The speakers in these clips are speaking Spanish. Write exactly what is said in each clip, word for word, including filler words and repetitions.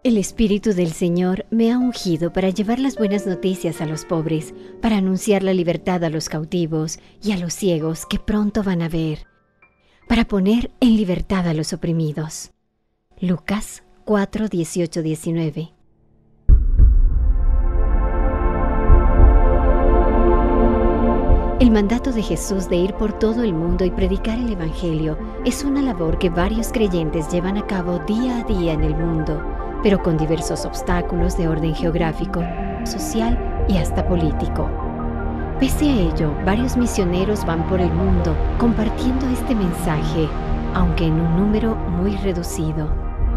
El Espíritu del Señor me ha ungido para llevar las buenas noticias a los pobres, para anunciar la libertad a los cautivos y a los ciegos que pronto van a ver, para poner en libertad a los oprimidos. Lucas cuatro, dieciocho, diecinueve. El mandato de Jesús de ir por todo el mundo y predicar el Evangelio es una labor que varios creyentes llevan a cabo día a día en el mundo, pero con diversos obstáculos de orden geográfico, social y hasta político. Pese a ello, varios misioneros van por el mundo compartiendo este mensaje, aunque en un número muy reducido.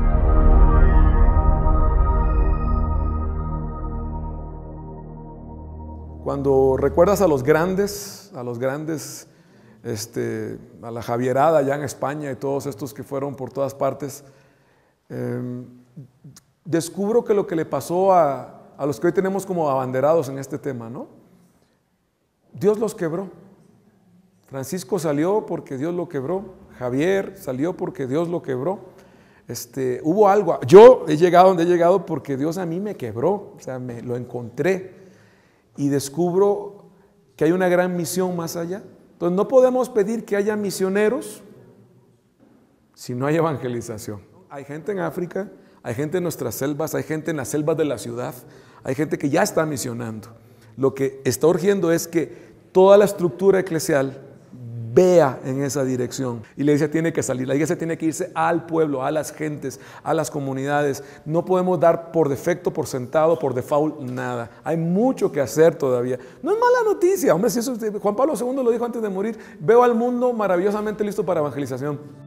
Cuando recuerdas a los grandes, a los grandes, este, a la Javierada allá en España y todos estos que fueron por todas partes, eh, descubro que lo que le pasó a, a los que hoy tenemos como abanderados en este tema, ¿no? Dios los quebró. Francisco salió porque Dios lo quebró. Javier salió porque Dios lo quebró. Este, hubo algo. Yo he llegado donde he llegado porque Dios a mí me quebró. O sea, me lo encontré. Y descubro que hay una gran misión más allá. Entonces no podemos pedir que haya misioneros si no hay evangelización. Hay gente en África, hay gente en nuestras selvas, hay gente en las selvas de la ciudad, hay gente que ya está misionando. Lo que está urgiendo es que toda la estructura eclesial vea en esa dirección. Y la iglesia tiene que salir, la iglesia tiene que irse al pueblo, a las gentes, a las comunidades. No podemos dar por defecto, por sentado, por default, nada. Hay mucho que hacer todavía. No es mala noticia, hombre, si eso, Juan Pablo segundo lo dijo antes de morir, veo al mundo maravillosamente listo para evangelización.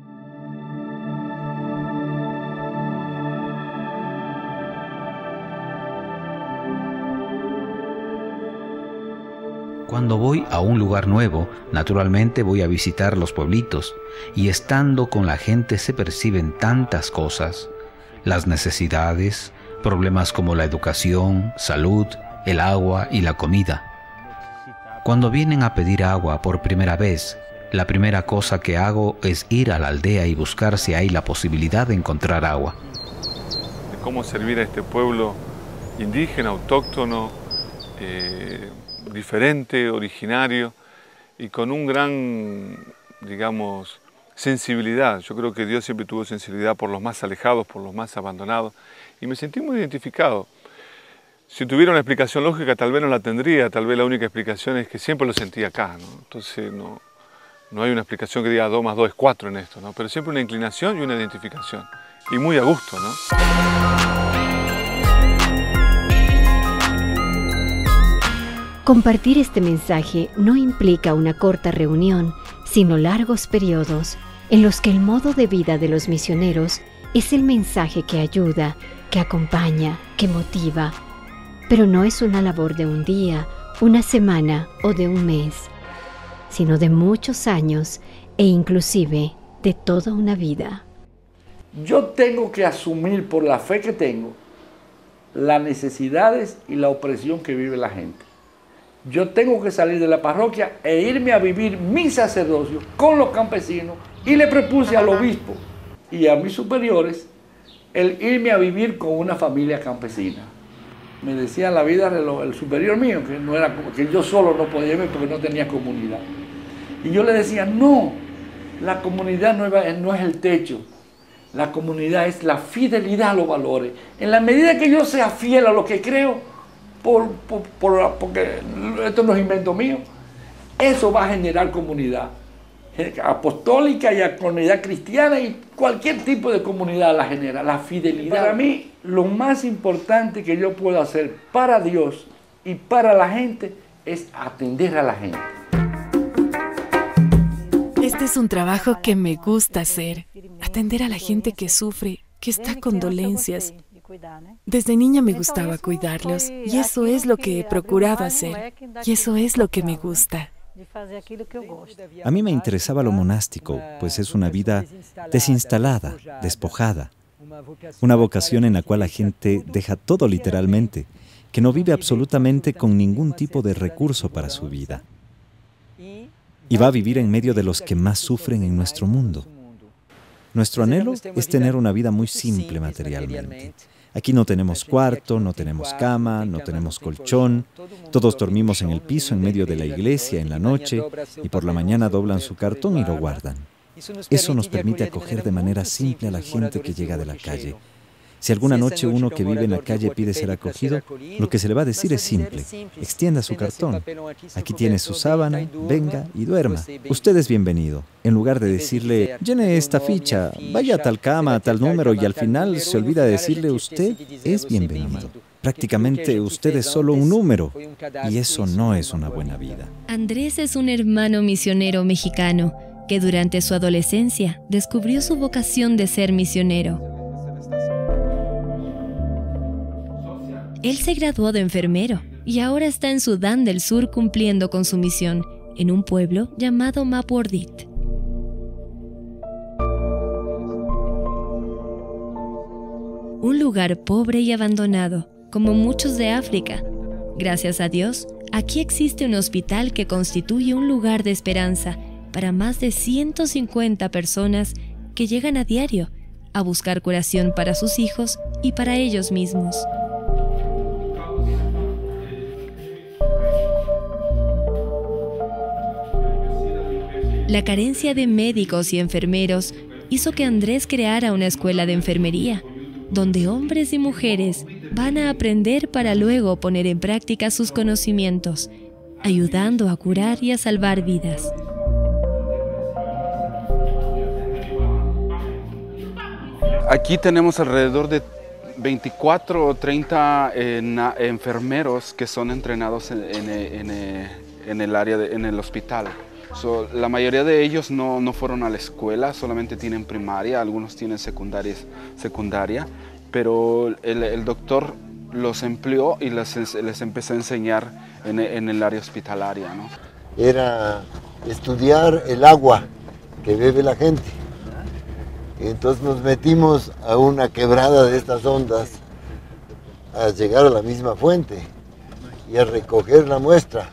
Cuando voy a un lugar nuevo, naturalmente voy a visitar los pueblitos, y estando con la gente se perciben tantas cosas, las necesidades, problemas como la educación, salud, el agua y la comida. Cuando vienen a pedir agua por primera vez, la primera cosa que hago es ir a la aldea y buscar si hay la posibilidad de encontrar agua. De cómo servir a este pueblo indígena, autóctono, eh, diferente, originario y con un gran, digamos, sensibilidad. Yo creo que Dios siempre tuvo sensibilidad por los más alejados, por los más abandonados, y me sentí muy identificado. Si tuviera una explicación lógica, tal vez no la tendría, tal vez la única explicación es que siempre lo sentí acá, ¿no? Entonces no, no hay una explicación que diga dos más dos es cuatro en esto, ¿no? Pero siempre una inclinación y una identificación, y muy a gusto, ¿no? Compartir este mensaje no implica una corta reunión, sino largos periodos en los que el modo de vida de los misioneros es el mensaje que ayuda, que acompaña, que motiva. Pero no es una labor de un día, una semana o de un mes, sino de muchos años e inclusive de toda una vida. Yo tengo que asumir por la fe que tengo las necesidades y la opresión que vive la gente. Yo tengo que salir de la parroquia e irme a vivir mi sacerdocio con los campesinos, y le propuse al obispo y a mis superiores el irme a vivir con una familia campesina. Me decía la vida el superior mío que, no era, que yo solo no podía irme porque no tenía comunidad. Y yo le decía, no, la comunidad no es, no es el techo, la comunidad es la fidelidad a los valores. En la medida que yo sea fiel a lo que creo, Por, por, por, porque esto no es invento mío, eso va a generar comunidad apostólica y a comunidad cristiana, y cualquier tipo de comunidad la genera, la fidelidad. Para mí, lo más importante que yo puedo hacer para Dios y para la gente es atender a la gente. Este es un trabajo que me gusta hacer, atender a la gente que sufre, que está con dolencias. Desde niña me gustaba cuidarlos, y eso es lo que he procurado hacer, y eso es lo que me gusta. A mí me interesaba lo monástico, pues es una vida desinstalada, despojada, una vocación en la cual la gente deja todo literalmente, que no vive absolutamente con ningún tipo de recurso para su vida, y va a vivir en medio de los que más sufren en nuestro mundo. Nuestro anhelo es tener una vida muy simple materialmente, Aquí no tenemos cuarto, no tenemos cama, no tenemos colchón. Todos dormimos en el piso en medio de la iglesia en la noche y por la mañana doblan su cartón y lo guardan. Eso nos permite acoger de manera simple a la gente que llega de la calle. Si alguna noche uno que vive en la calle pide ser acogido, lo que se le va a decir es simple: extienda su cartón. Aquí tiene su sábana, venga y duerma. Usted es bienvenido. En lugar de decirle, llene esta ficha, vaya a tal cama, a tal número, y al final se olvida de decirle, usted es bienvenido. Prácticamente usted es solo un número, y eso no es una buena vida. Andrés es un hermano misionero mexicano que durante su adolescencia descubrió su vocación de ser misionero. Él se graduó de enfermero y ahora está en Sudán del Sur cumpliendo con su misión, en un pueblo llamado Mapordit. Un lugar pobre y abandonado, como muchos de África. Gracias a Dios, aquí existe un hospital que constituye un lugar de esperanza para más de ciento cincuenta personas que llegan a diario a buscar curación para sus hijos y para ellos mismos. La carencia de médicos y enfermeros hizo que Andrés creara una escuela de enfermería, donde hombres y mujeres van a aprender para luego poner en práctica sus conocimientos, ayudando a curar y a salvar vidas. Aquí tenemos alrededor de veinticuatro o treinta eh, na, enfermeros que son entrenados en, en, en, en el área, de, en el hospital. So, la mayoría de ellos no, no fueron a la escuela, solamente tienen primaria, algunos tienen secundaria, pero el, el doctor los empleó y les, les empezó a enseñar en, en el área hospitalaria, ¿no? Era estudiar el agua que bebe la gente. Entonces nos metimos a una quebrada de estas ondas a llegar a la misma fuente y a recoger la muestra.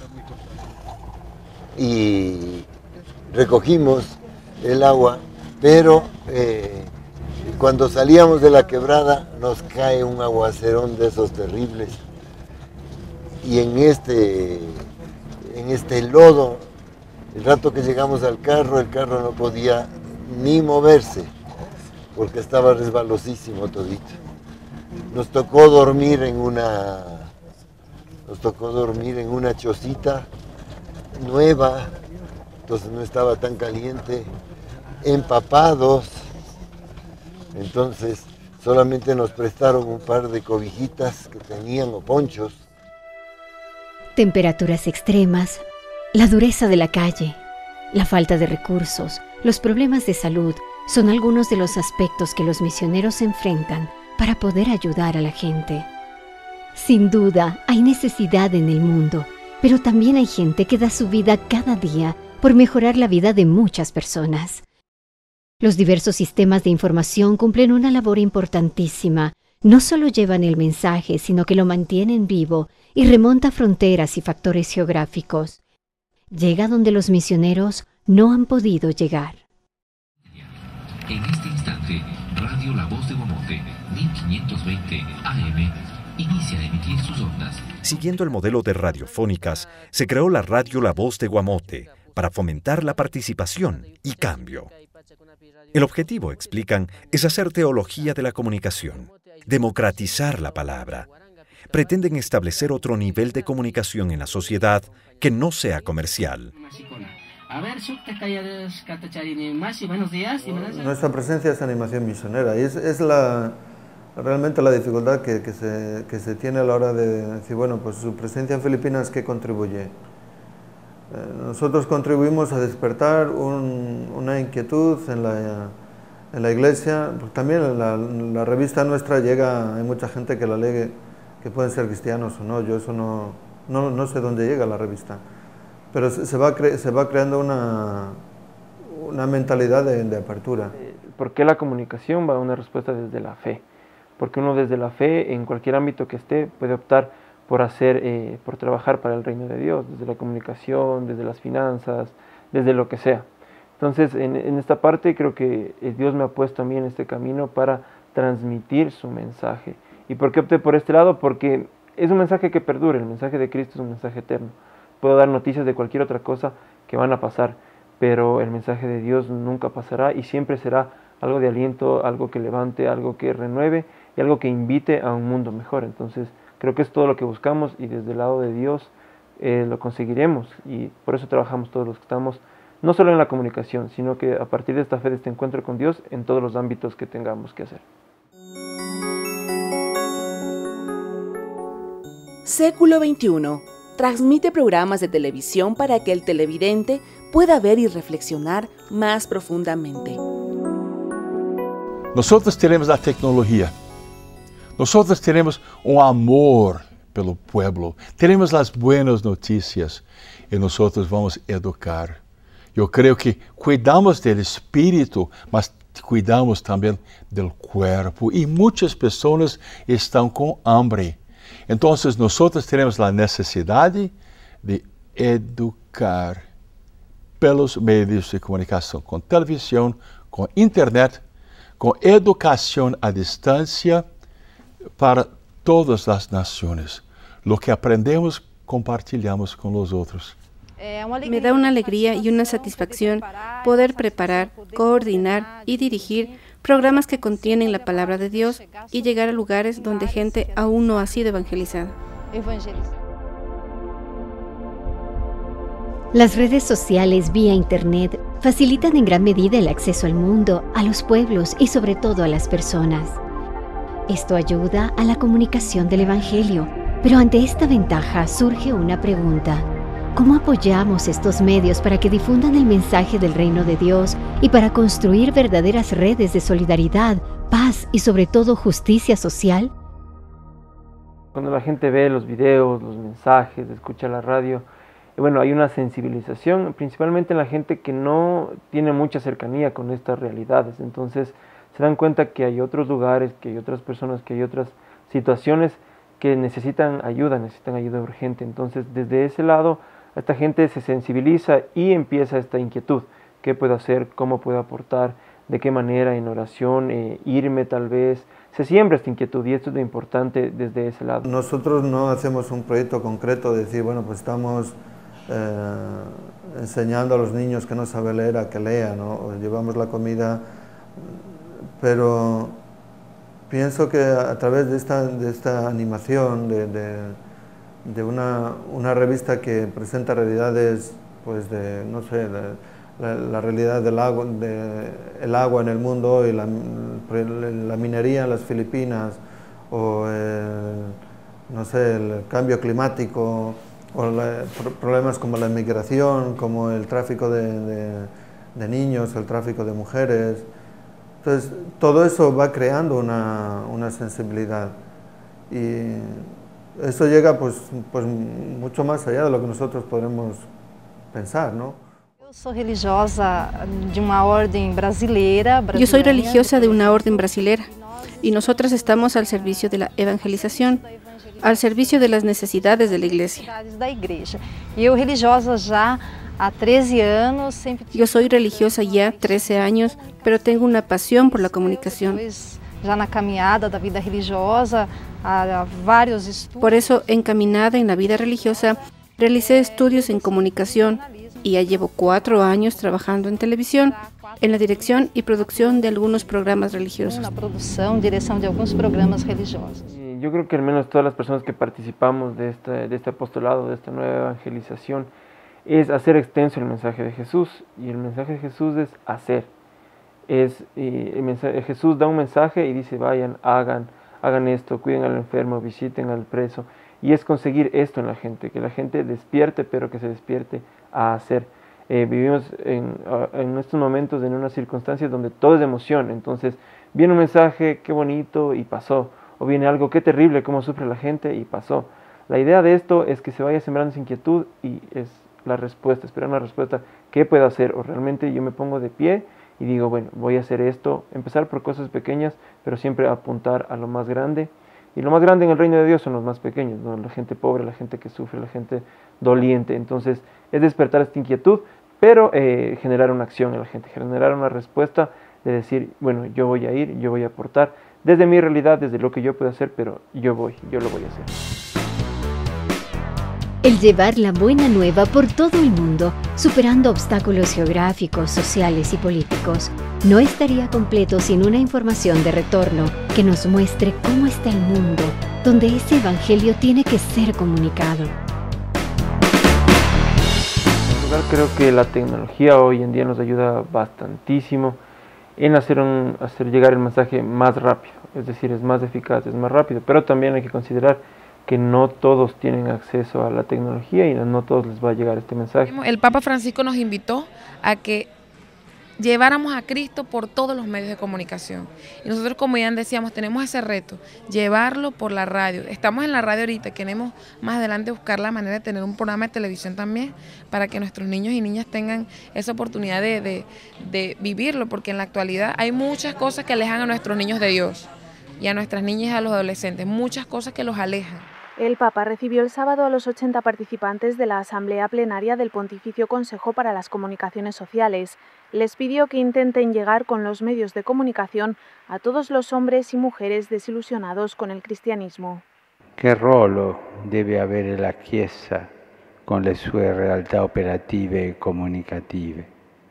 Y recogimos el agua, pero eh, cuando salíamos de la quebrada nos cae un aguacerón de esos terribles. Y en este, en este lodo, el rato que llegamos al carro, el carro no podía ni moverse, porque estaba resbalosísimo todito. Nos tocó dormir en una, nos tocó dormir en una chocita nueva, entonces no estaba tan caliente, empapados, entonces solamente nos prestaron un par de cobijitas que tenían o ponchos. Temperaturas extremas, la dureza de la calle, la falta de recursos, los problemas de salud son algunos de los aspectos que los misioneros enfrentan para poder ayudar a la gente. Sin duda, hay necesidad en el mundo, pero también hay gente que da su vida cada día por mejorar la vida de muchas personas. Los diversos sistemas de información cumplen una labor importantísima. No solo llevan el mensaje, sino que lo mantienen vivo y remonta fronteras y factores geográficos. Llega donde los misioneros no han podido llegar. En este instante, Radio La Voz de Guamote, mil quinientos veinte A M, inicia a emitir sus ondas. Siguiendo el modelo de radiofónicas, se creó la Radio La Voz de Guamote para fomentar la participación y cambio. El objetivo, explican, es hacer teología de la comunicación, democratizar la palabra. Pretenden establecer otro nivel de comunicación en la sociedad que no sea comercial. Nuestra presencia es animación misionera y es, es la, realmente la dificultad que, que, se, que se tiene a la hora de decir, bueno, pues su presencia en Filipinas, ¿qué contribuye? Eh, nosotros contribuimos a despertar un, una inquietud en la, en la iglesia, pues también la, la revista nuestra llega, hay mucha gente que la lee, que pueden ser cristianos o no, yo eso no, no, no sé dónde llega la revista. Pero se va, cre se va creando una, una mentalidad de, de apertura. ¿Por qué la comunicación va a una respuesta desde la fe? Porque uno desde la fe, en cualquier ámbito que esté, puede optar por hacer, eh, por trabajar para el reino de Dios, desde la comunicación, desde las finanzas, desde lo que sea. Entonces, en, en esta parte creo que Dios me ha puesto a mí en este camino para transmitir su mensaje. ¿Y por qué opté por este lado? Porque es un mensaje que perdura, el mensaje de Cristo es un mensaje eterno. Puedo dar noticias de cualquier otra cosa que van a pasar, pero el mensaje de Dios nunca pasará y siempre será algo de aliento, algo que levante, algo que renueve y algo que invite a un mundo mejor. Entonces creo que es todo lo que buscamos y desde el lado de Dios eh, lo conseguiremos, y por eso trabajamos todos los que estamos, no solo en la comunicación, sino que a partir de esta fe, de este encuentro con Dios, en todos los ámbitos que tengamos que hacer. Século veintiuno transmite programas de televisión para que el televidente pueda ver y reflexionar más profundamente. Nosotros tenemos la tecnología, nosotros tenemos un amor pelo pueblo, tenemos las buenas noticias y nosotros vamos a educar. Yo creo que cuidamos del espíritu, mas cuidamos también del cuerpo, y muchas personas están con hambre. Entonces nosotros tenemos la necesidad de educar pelos medios de comunicación, con televisión, con internet, con educación a distancia para todas las naciones. Lo que aprendemos, compartilhamos con los otros. Me da una alegría y una satisfacción poder preparar, coordinar y dirigir programas que contienen la palabra de Dios y llegar a lugares donde gente aún no ha sido evangelizada. Las redes sociales vía Internet facilitan en gran medida el acceso al mundo, a los pueblos y sobre todo a las personas. Esto ayuda a la comunicación del Evangelio, pero ante esta ventaja surge una pregunta. ¿Cómo apoyamos estos medios para que difundan el mensaje del reino de Dios y para construir verdaderas redes de solidaridad, paz y sobre todo justicia social? Cuando la gente ve los videos, los mensajes, escucha la radio, bueno, hay una sensibilización, principalmente en la gente que no tiene mucha cercanía con estas realidades. Entonces se dan cuenta que hay otros lugares, que hay otras personas, que hay otras situaciones que necesitan ayuda, necesitan ayuda urgente. Entonces desde ese lado esta gente se sensibiliza y empieza esta inquietud. ¿Qué puedo hacer? ¿Cómo puedo aportar? ¿De qué manera? En oración, eh, irme tal vez. Se siembra esta inquietud y esto es lo importante desde ese lado. Nosotros no hacemos un proyecto concreto de decir, bueno, pues estamos eh, enseñando a los niños que no saben leer a que lean, ¿no? O llevamos la comida, pero pienso que a través de esta, de esta animación, de, de, de una, una revista que presenta realidades, pues de, no sé, de, la, la realidad del agua, de, el agua en el mundo hoy, la, la minería en las Filipinas, o el, no sé, el cambio climático, o la, problemas como la inmigración, como el tráfico de, de, de niños, el tráfico de mujeres. Entonces, todo eso va creando una, una sensibilidad, y eso llega pues, pues mucho más allá de lo que nosotros podemos pensar, ¿no? Yo soy religiosa de una orden brasileira. Yo soy religiosa de una orden brasilera y nosotras estamos al servicio de la evangelización, al servicio de las necesidades de la iglesia. Yo religiosa ya a trece años. Yo soy religiosa ya trece años, pero tengo una pasión por la comunicación. Ya na caminhada da vida religiosa, a varios estudios. Por eso, encaminada en la vida religiosa, realicé estudios en comunicación y ya llevo cuatro años trabajando en televisión, en la dirección y producción de algunos programas religiosos. La producción, dirección de algunos programas religiosos. Yo creo que al menos todas las personas que participamos de este, de este apostolado, de esta nueva evangelización, es hacer extenso el mensaje de Jesús, y el mensaje de Jesús es hacer. Es, eh, el mensaje, Jesús da un mensaje y dice, vayan, hagan, hagan esto, cuiden al enfermo, visiten al preso, y es conseguir esto en la gente, que la gente despierte, pero que se despierte a hacer. Eh, vivimos en, en estos momentos en unas circunstancias donde todo es emoción, entonces viene un mensaje, qué bonito, y pasó, o viene algo, qué terrible, cómo sufre la gente, y pasó. La idea de esto es que se vaya sembrando esa inquietud, y es la respuesta, esperar una respuesta, ¿qué puedo hacer? O realmente yo me pongo de pie y digo, bueno, voy a hacer esto, empezar por cosas pequeñas, pero siempre apuntar a lo más grande. Y lo más grande en el reino de Dios son los más pequeños, ¿no? La gente pobre, la gente que sufre, la gente doliente. Entonces, es despertar esta inquietud, pero eh, generar una acción en la gente, generar una respuesta de decir, bueno, yo voy a ir, yo voy a aportar, desde mi realidad, desde lo que yo puedo hacer, pero yo voy, yo lo voy a hacer. El llevar la buena nueva por todo el mundo, superando obstáculos geográficos, sociales y políticos, no estaría completo sin una información de retorno que nos muestre cómo está el mundo, donde ese evangelio tiene que ser comunicado. En lugar, creo que la tecnología hoy en día nos ayuda bastantísimo en hacer, un, hacer llegar el mensaje más rápido, es decir, es más eficaz, es más rápido, pero también hay que considerar que no todos tienen acceso a la tecnología y no todos les va a llegar este mensaje. El Papa Francisco nos invitó a que lleváramos a Cristo por todos los medios de comunicación. Y nosotros, como ya decíamos, tenemos ese reto, llevarlo por la radio. Estamos en la radio ahorita, queremos más adelante buscar la manera de tener un programa de televisión también para que nuestros niños y niñas tengan esa oportunidad de, de, de vivirlo, porque en la actualidad hay muchas cosas que alejan a nuestros niños de Dios y a nuestras niñas y a los adolescentes, muchas cosas que los alejan. El Papa recibió el sábado a los ochenta participantes de la Asamblea Plenaria del Pontificio Consejo para las Comunicaciones Sociales. Les pidió que intenten llegar con los medios de comunicación a todos los hombres y mujeres desilusionados con el cristianismo. Che ruolo deve avere la Chiesa con le sue realtà operative e comunicative?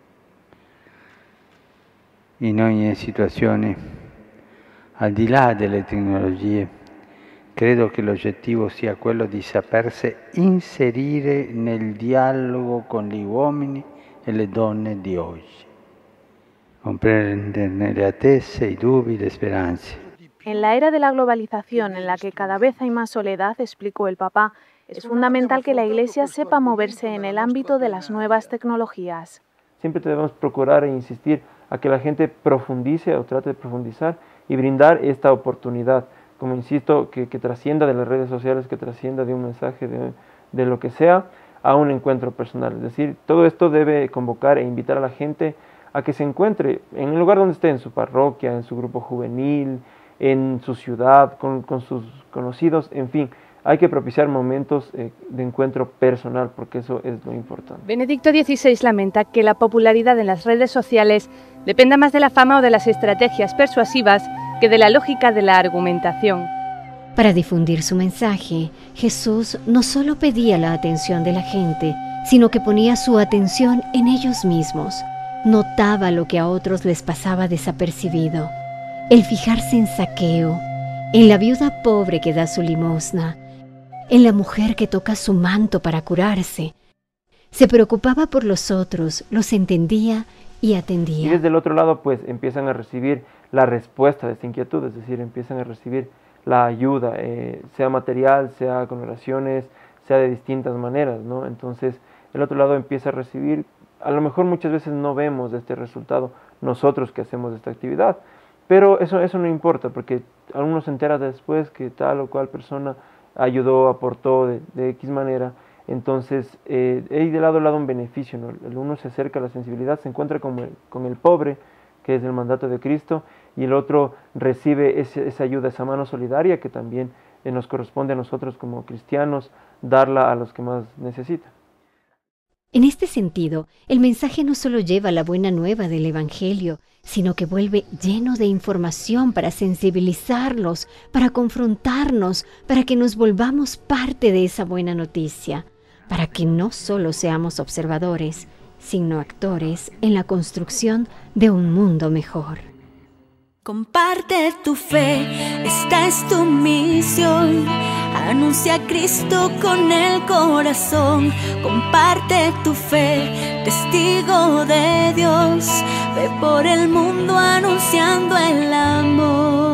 In ogni situazione, al di là delle tecnologie, credo che l'obiettivo sia quello di sapersi inserire nel dialogo con gli uomini e le donne di oggi, comprenderne le attese, i dubbi, le speranze. En la era de la globalización, en la que cada vez hay más soledad, explicó el Papa, es fundamental que la Iglesia sepa moverse en el ámbito de las nuevas tecnologías. Siempre debemos procurar e insistir a que la gente profundice o trate de profundizar y brindar esta oportunidad, como insisto, que, que trascienda de las redes sociales, que trascienda de un mensaje, de, de lo que sea, a un encuentro personal. Es decir, todo esto debe convocar e invitar a la gente a que se encuentre en el lugar donde esté, en su parroquia, en su grupo juvenil, en su ciudad, con, con sus conocidos, en fin. Hay que propiciar momentos eh, de encuentro personal, porque eso es lo importante. Benedicto dieciséis lamenta que la popularidad en las redes sociales dependa más de la fama o de las estrategias persuasivas que de la lógica de la argumentación. Para difundir su mensaje, Jesús no solo pedía la atención de la gente, sino que ponía su atención en ellos mismos. Notaba lo que a otros les pasaba desapercibido. El fijarse en Zaqueo, en la viuda pobre que da su limosna, en la mujer que toca su manto para curarse. Se preocupaba por los otros, los entendía y atendía. Y desde el otro lado, pues, empiezan a recibir la respuesta de esta inquietud, es decir, empiezan a recibir la ayuda, eh, sea material, sea con oraciones, sea de distintas maneras, ¿no? Entonces, el otro lado empieza a recibir, a lo mejor muchas veces no vemos este resultado nosotros que hacemos esta actividad, pero eso, eso no importa, porque algunos se enteran después que tal o cual persona ayudó, aportó de, de X manera. Entonces, eh, hay de lado a lado un beneficio, ¿no? El uno se acerca a la sensibilidad, se encuentra con el, con el pobre, que es el mandato de Cristo, y el otro recibe ese, esa ayuda, esa mano solidaria que también eh, nos corresponde a nosotros como cristianos darla a los que más necesitan. En este sentido, el mensaje no solo lleva la buena nueva del Evangelio, sino que vuelve lleno de información para sensibilizarlos, para confrontarnos, para que nos volvamos parte de esa buena noticia, para que no solo seamos observadores, sino actores en la construcción de un mundo mejor. Comparte tu fe, esta es tu misión. Anuncia a Cristo con el corazón. Comparte tu fe, testigo de Dios. Ve por el mundo anunciando el amor.